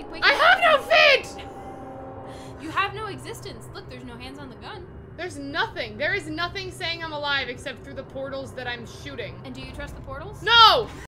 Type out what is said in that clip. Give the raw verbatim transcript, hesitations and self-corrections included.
wait. I have no feet! You have no existence. Look, there's no hands on the gun. There's nothing. There is nothing saying I'm alive except through the portals that I'm shooting. And do you trust the portals? No!